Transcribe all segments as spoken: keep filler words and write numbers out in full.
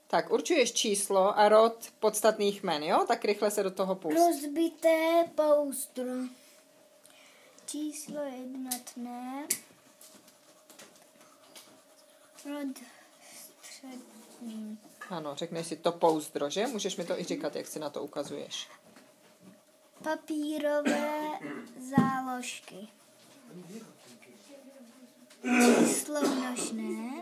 Tak, určuješ číslo a rod podstatných jmen, jo? Tak rychle se do toho pust. Rozbité pouzdro. Číslo jednotné. Rod střední. Ano, řekneš si to pouzdro, že? Můžeš mi to i říkat, jak si na to ukazuješ. Papírové záložky. Číslo množné.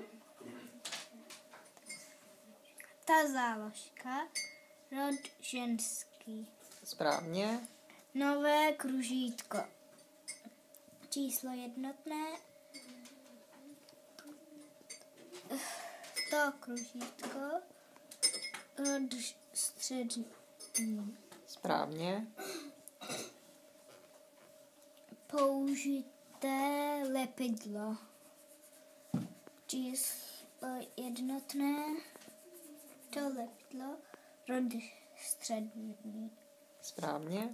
Ta záložka. Rod ženský. Správně. Nové kružítko. Číslo jednotné. To kružítko. Rod střední. Správně. Použité lepidlo. Číslo jednotné. To lepidlo. Rod střední. Správně.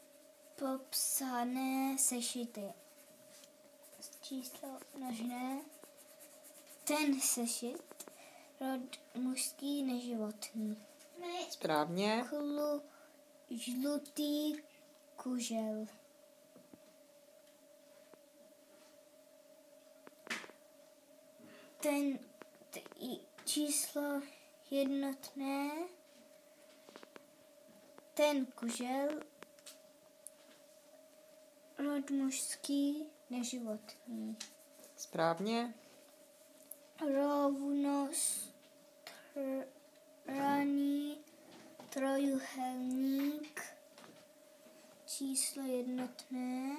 Popsané sešity. Číslo množné. Ten sešit. Rod mužský neživotný. Správně. Klu, žlutý kužel. Ten t, číslo jednotné. Ten kužel. Rod mužský neživotný. Správně. Rovnostranný trojuhelník. Číslo jednotné.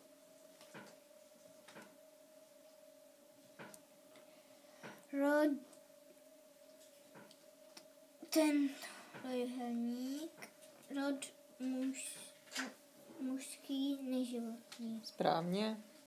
Rod ten trojuhelník. Rod muž, mužský neživotný. Správně.